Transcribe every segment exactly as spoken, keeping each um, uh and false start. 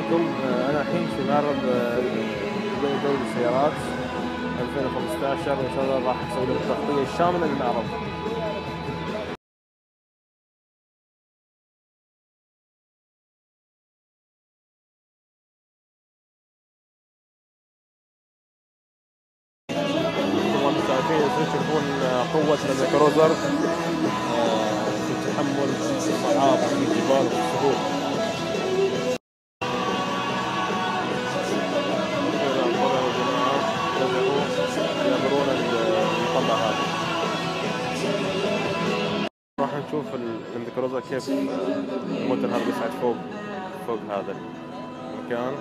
عليكم. أنا الحين في معرض دبي دولي السيارات ألفين وخمسة عشر، وإن شاء الله راح أسوي لكم تغطية شاملة للمعرض. طبعا شايفين تشوفون قوة الكروزر في التحمل في الصعاب وفي الجبال وفي الصخور. يعبرون المطلع هذا. راح نشوف الكروزر كيف الموتر هذا بيصعد فوق فوق هذا المكان.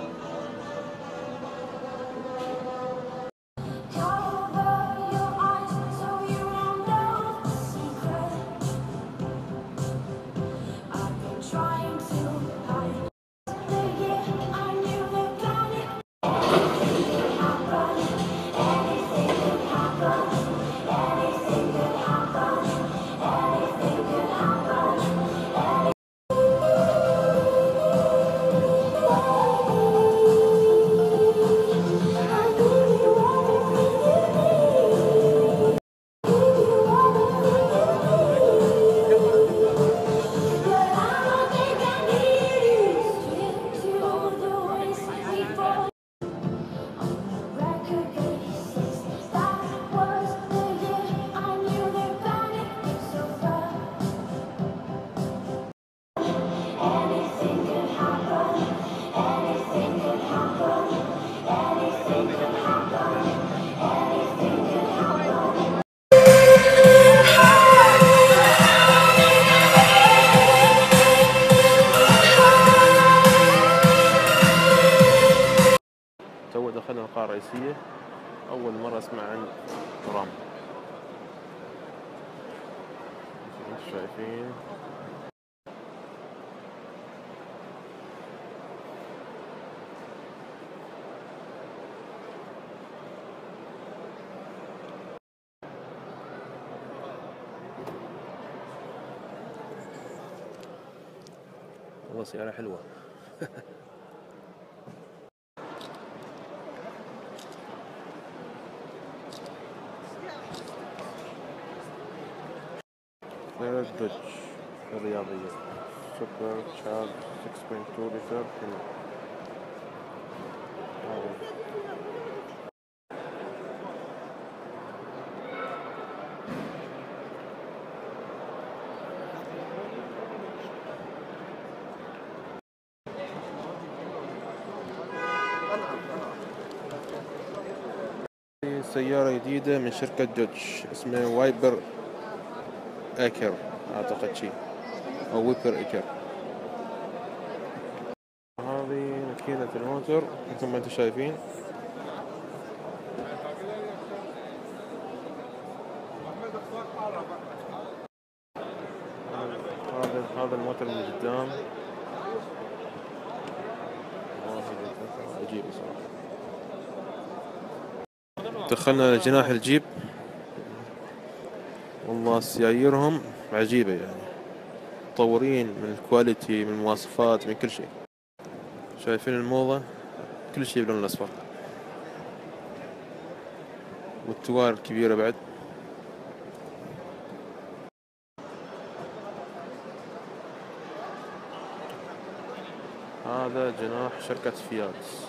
تو دخلنا القاعة الرئيسية، أول مرة أسمع عن رام. انتم شايفين والله سيارة حلوة. سيارة دوج الرياضية سوبر تشارج ستة فاصلة اثنين لتر حلو. سيارة جديدة من شركة دوج اسمها وايبر ايكر، اعتقد شيء او ويبر ايكر. هذه ماكينة الموتور مثل ما انتم شايفين. هذا هذا الموتور من قدام عجيب صراحة. دخلنا لجناح الجيب، والله سياييرهم عجيبة يعني، متطورين من الكواليتي من المواصفات من كل شيء. شايفين الموضة كل شيء باللون الأصفر، والتوار الكبيرة بعد. هذا جناح شركة فيات،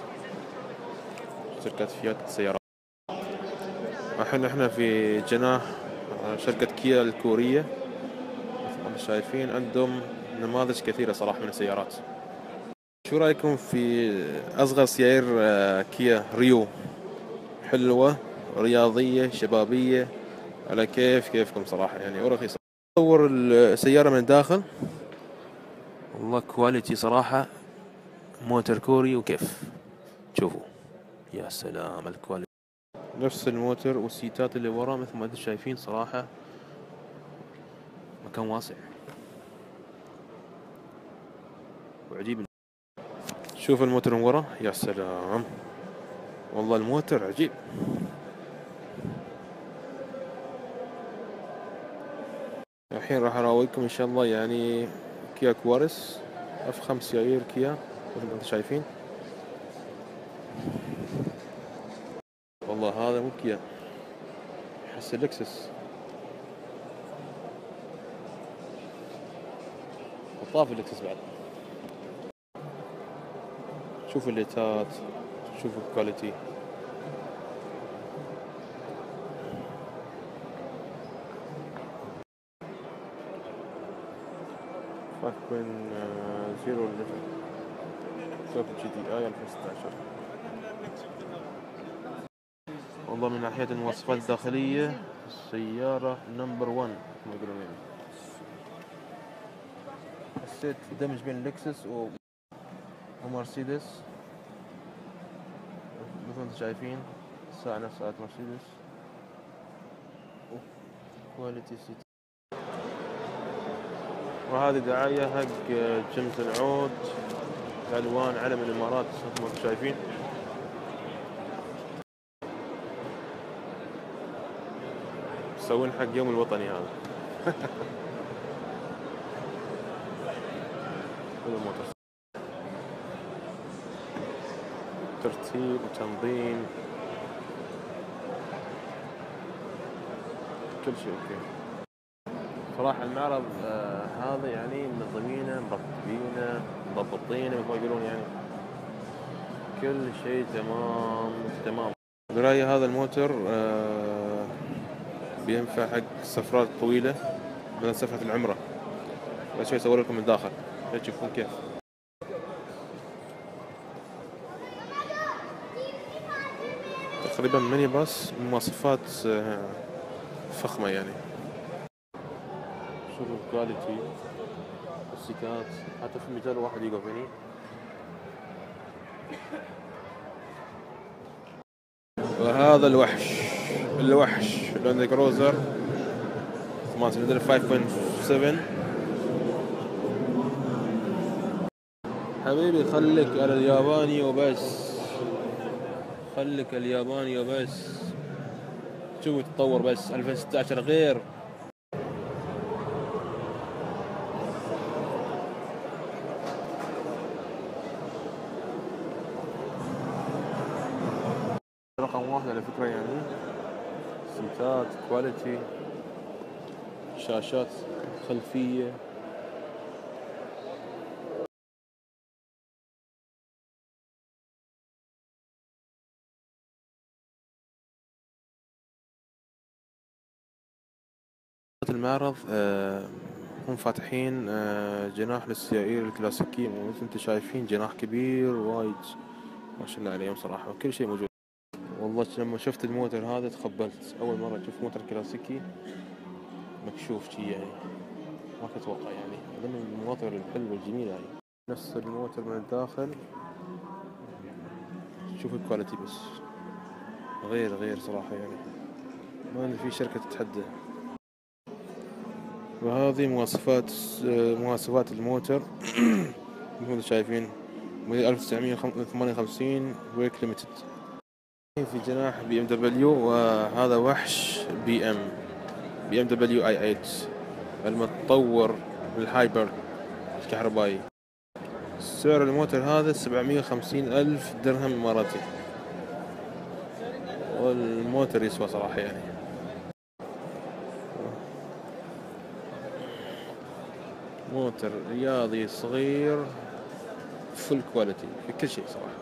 شركة فيات سيارات. الحين احنا في جناح شركة كيا الكورية. مثل ما شايفين عندهم نماذج كثيرة صراحة من السيارات. شو رأيكم في أصغر سيارة كيا ريو؟ حلوة رياضية شبابية على كيف كيفكم صراحة يعني، ورخيصة. أصور السيارة من الداخل، والله كواليتي صراحة، موتور كوري وكيف شوفوا يا سلام الكواليتي. نفس الموتور والسيتات اللي ورا مثل ما انتم شايفين صراحة، مكان واسع وعجيب. شوف الموتور من ورا يا سلام، والله الموتور عجيب. الحين راح اراويكم ان شاء الله يعني كيا كوارث اف خمسة سيايير كيا مثل ما انتم شايفين. مو كيا، أحس لكسس. وطاف اللكسس بعد. شوف الليتات، شوف الكواليتي. خمسة صفر واحد واحد سوبر جي دي اي ألفين وستة عشر. والله من ناحية المواصفات الداخلية السيارة نمبر ون ما يقولون يعني. حسيت دمج بين لكسس و ومرسيدس مثل ما انتم شايفين. الساعة نفس ساعة مرسيدس. كواليتي سيت. وهذه دعاية حق جمس العود بألوان علم الإمارات مثل ما انتم شايفين. مسوين حق يوم الوطني هذا. ترتيب وتنظيم كل شيء اوكي. صراحة المعرض آه هذا يعني منظمينه مرتبينه مضبطينه مثل ما يقولون يعني. كل شيء تمام تمام. برأيي هذا الموتر آه بينفع حق السفرات الطويلة مثل سفرة العمرة. بس شوي أصور لكم من الداخل تشوفون كيف. تقريبا ميني باص مواصفات آه فخمة يعني. شوفوا الكواليتي السيكات حتى في مجال واحد يقف هني. وهذا الوحش الوحش لاند كروزر ثمانية سلندر خمسة فاصلة سبعة. حبيبي خليك على الياباني وبس، خليك الياباني وبس. شوف تطور بس ألفين وستة عشر غير. رقم واحد على فكرة يعني. سيتات كواليتي، شاشات خلفية. المعرض آه هم فاتحين آه جناح للسيائير الكلاسيكية مثل انتم شايفين. جناح كبير وايد ما شاء الله عليهم صراحة وكل شيء موجود. والله لما شفت الموتر هذا تخبلت. أول مرة أشوف موتر كلاسيكي مكشوف شي يعني. ما كنت أتوقع يعني. من المواطر الحلوة الجميلة يعني. نفس الموتر من الداخل. شوف الكواليتي بس غير غير صراحة يعني. ما أدري في شركة تتحدى. وهذه مواصفات مواصفات الموتر مثل ما شايفين. موديل ألف وتسعمية وثمانية وخمسين ويك ليميتد. في جناح بي ام دبليو. وهذا وحش بي ام بي ام دبليو اي ثمانية المتطور الهايبر الكهربائي. سعر الموتر هذا سبعمية وخمسين ألف درهم إماراتي. والموتر يسوى صراحة يعني. موتر رياضي صغير فل كواليتي في كل شيء صراحة.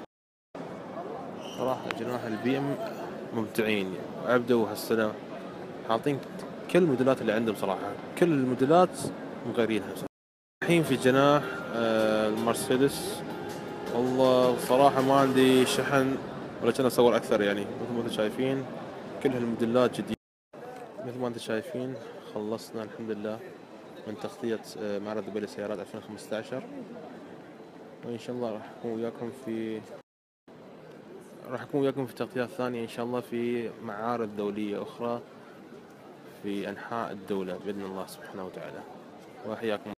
صراحة جناح البي ام مبدعين يعني. أبدوا هالسنة حاطين كل الموديلات اللي عندهم صراحة. كل الموديلات مغيرينها صراحة. الحين في جناح آه المرسيدس. والله صراحة ما عندي شحن ولا كان أصور أكثر يعني. مثل ما انتم شايفين كل هالموديلات جديدة. مثل ما انتم شايفين خلصنا الحمد لله من تغطية معرض دبي للسيارات ألفين وخمسة عشر. وإن شاء الله راح أكون وياكم في راح أكون وياكم في تغطيات ثانية إن شاء الله في معارض دولية أخرى في أنحاء الدولة بإذن الله سبحانه وتعالى. وحياكم الله.